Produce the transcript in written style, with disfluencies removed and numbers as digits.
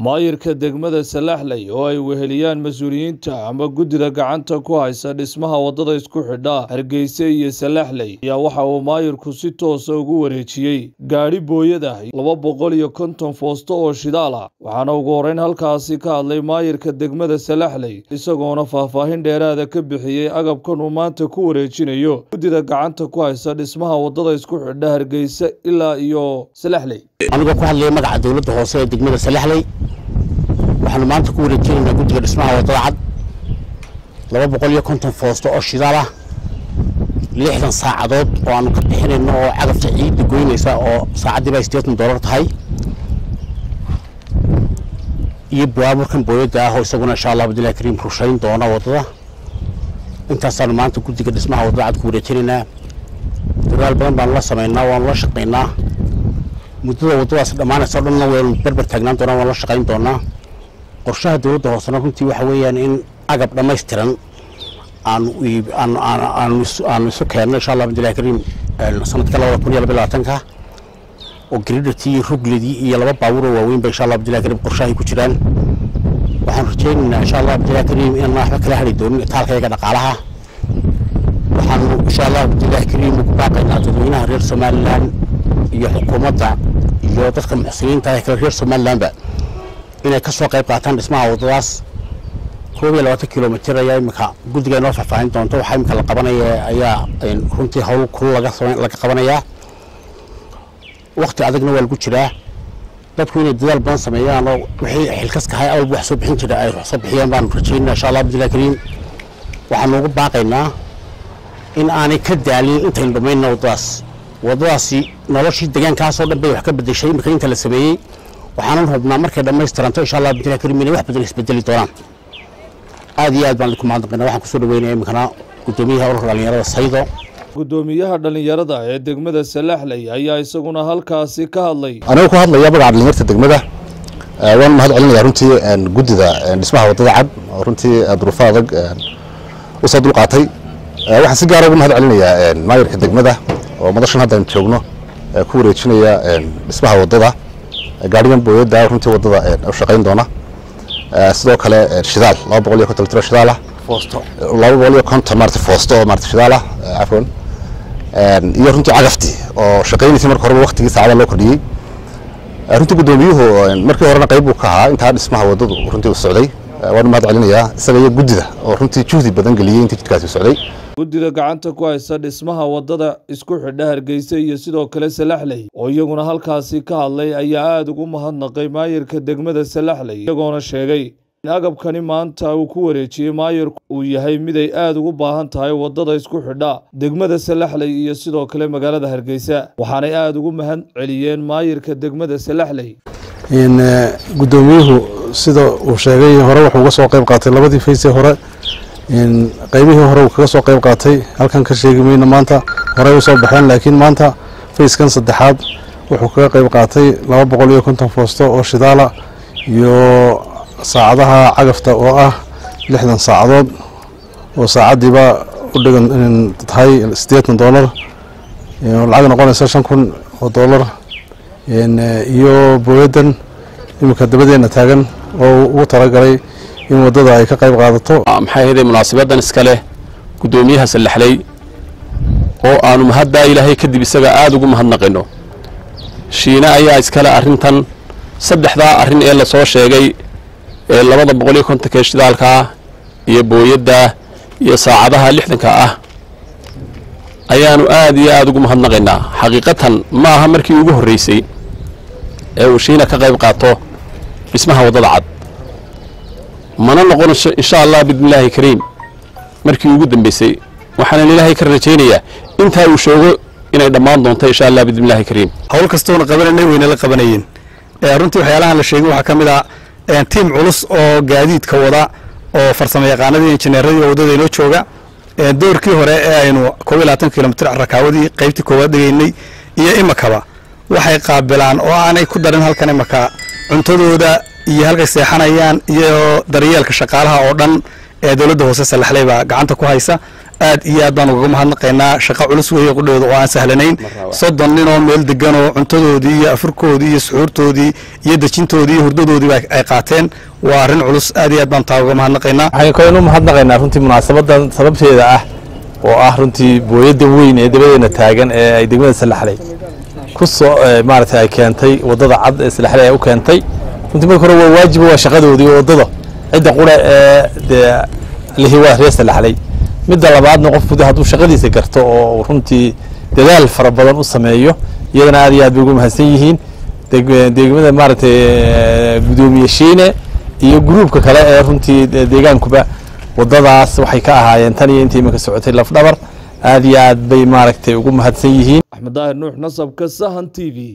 maayirka degmada Salaxley oo ay weheliyaan mas'uuliyiinta ama guddida gacanta ku haysa dhismaha wadada isku xidha Hargeysa iyo Salaxley ayaa waxa uu maayirku si toos ah ugu wareejiyay gaari booyada 250 foosto oo shidaal ah waxaana ugu horeyn halkaasi ka hadlay maayirka degmada Salaxley isagoona faahfaahin dheeraad ah ka bixiyay agabkan uu maanta ku wareejinayo guddida gacanta ku haysa dhismaha wadada isku xidha Hargeysa ilaa iyo Salaxley aniga ku hadlay magaca dawladda hoose ee degmada Salaxley waxaan maanta ku wareejinaynaa guddiga dhismaha wadada cad 250 foosto oo shidaal ah 60 saacadood oo aanu ka bixinayno oo cagafta ciidda goynaysa oo saacadiiba $80 tahay iyo baaburkan booyada ah oo isaguna insha Allah Abdullahi Kariim rushayn doona wadada intaasaan maanta guddiga dhismaha wadada cad ku wareejinaynaa dadaal badan baan la sameynaa waan la shaqeynaa muddada wadadaas dhamaanaysa dhanna waan barbar taagnaan doonaa waan la shaqeyn doonaa qorshaha dawladda hoosena runtii waxa weeyaan in agab dhammaystiran aan isu keenno insha Allah Abdullahi Kariim sanadka 2022 oo gridati rugladii iyo laba baabuur oo waaweyn insha Allah Abdullahi Kariim qorshahay ku jiraan waxaan rajaynaynaa insha Allah Abdullahi Kariim in wax kala heli doono taalkayga dhaqaalaha waxaan insha Allah Abdullahi Kariim ku baaqaynaa dadweynaha reer Somaliland iyo xukuumadda iyo dadka muxsiniinta ah ee reer Somaliland inay ka soo qayb qaataan dhismaha wadadaas 20 kilomitir ayaa imika guddiga noo faahfaahin doonto waxa imika la qabanayaa ayaa runtii hawl kul laga qabanayaa waqti adagna waa lagu jiraa dadku inay dadaal badan sameeyaan oo wixii xilkaska hay awal wax soo bixin jiray ay soo bixiyaan baan rajaynaa insha Allah Abdullahi Kariim waxaan ugu baaqaynaa in aanay ka daalin inta dhamayno wadadaasi noloshii deegaankaas oo dhan bay wax ka bedeshay imika inta la sameeyay waxaan hubnaa markay dhammaystiranto insha Allah Abdullahi Kariim inay wax badan isbedeli doonaan aad iyo aad baan ku mahadnaqaynaa waxaan ku soo dhaweynayaa imikana gudoomiyaha ururka dhalinyarada Saydo gudoomiyaha dhalinyarada ee degmada Salaxley ayaa isaguna halkaasi ka hadlay aniga ku hadlaya magaca dhalinyarada degmada waan mahad celinayaa runtii guddida dhismaha wadada cad runtii duruufo adag u soo dulqaatay waxaan si gaar ah ugu mahad celinayaa maayirka degmada oo madashan hadda joogno ku wareejinaya dhismaha wadada gaarigan booyada runtii wadada u shaqeyn doona sidoo kale shidaal 250 litir shidaal ah foosto 250 marti foosto marti shidaal ah afwan iyo runtii cagafti oo shaqeynaysa markii hore waqtigii saacada loo kordhiyay runtii gudoomiyuhu markii horena qayb uu ka ahaa inta dhismaha wadadu runtii u socday waan mahad celinayaa isaga iyo guddida oo runtii juhdi badan galiyay intii jidkaasi socday guddida gacanta ku haysa dhismaha wadada isku xidha Hargeysa iyo sidoo kale Salaxley oo iyaguna halkaasi ka hadlay ayaa aad ugu mahadnaqay maayirka degmada Salaxley iyagoona sheegay in agabkani maanta uu ku wareejiyay maayirku uu yahay mid ay aad ugu baahan tahay wadada isku xidha degmada Salaxley iyo sidoo kale magaalada Hargeysa waxaanay aad ugu mahad celiyeen maayirka degmada Salaxley in gudoomiyuhu sida uu sheegay hore wuxuu uga soo qayb qaatay labadii fays hore in qaybihii hore uu kaga soo qayb qaatay halkan ka sheegayna maanta hore u soo baxeen laakiin maanta fayskan saddexaad wuxuu kaga qayb qaatay 250 foosto oo shidaal ah iyo saacadaha cagafta oo ah 60 saacadood oo saacadiiba u dhigan in tahay $80 lacag noqonaysa $5,000 iyo booyadan imika dabadeena taagan oo ugu talagalay in wadada ay ka qayb qaadato maxay heeday munaasabadan iska leh gudoomiyaha Salaxley oo aanu mahadda Ilaahay kadib isaga aad ugu mahadnaqayno shiina ayaa iska leh arintan saddexda arin ee la soo sheegay ee 250 shidaalka iyo booyada iyo saacadaha 60ka ah ayaanu aad iyo aad ugu mahadnaqaynaa xaqiiqatan ma aha markii ugu horeysay ee uu shiina ka qayb qaato dhismaha wadada cad mana noqon insha Allah bidmillaahi kariim markii ugu dambeysay waxaan Ilaahay ka rajaynayaa inta uu sheego inay dhamaan doonto insha Allah bidmillaahi kariim hawl kastoona qabanay weyna la qabanayeen runtii waxyaalaha la sheegay waxa kamid ah team culus oo gaadiidka wada oo farsamo yaqaanadii injineeradii wadada inoo jooga doorkii hore ee aynu 20 kilomitir rakaawadii qaybtii koowaad dhigaynay iyo imakaba waxay qaabilaan oo aanay ku darin halkan imaka cuntadooda iyo halkay seexanayaan iyo daryeelka shaqaalaha oo dhan ee dawladda hoose Salaxley baa gacanta ku haysa aad iyo aad baan uga mahadnaqaynaa shaqo culus weeye qudheedu oo aan sahlanayn 30 nin oo meel degan oo cuntadoodii iyo afurkoodii iyo suxuurtoodii iyo dejintoodii iyo hurdadoodii ay qaateen waa arrin culus aad iyo aad baan taa uga mahadnaqaynaa waxaan kaloo mahadnaqaynaa runtii munaasabadan sababteeda ah oo ah runtii booyada weyn ee dabadeena taagan ee ay degmada Salaxley ku soo maartay ay keentay wadada cad ee Salaxley ay u keentay runtii markii hore waa waajib waa shaqadoodii wadada cidda qura ee lihiwa reer Salaxley midda labaadna qofku hadduu shaqadiisa garto oo runtii dadaal fara badan u sameeyo iyadana aad iyo aad ugu mahadsan yihiin degmada maartay gudoomiye Shiine iyo groupka kale ee runtii deegaankuba wadadaas waxay ka ahaayeen tan iyo intii imika socotay laf dhabar aad iyo aad bay maartay ugu mahadsan yihiin Axmed Daahir Nuux Nasabka Sahan TV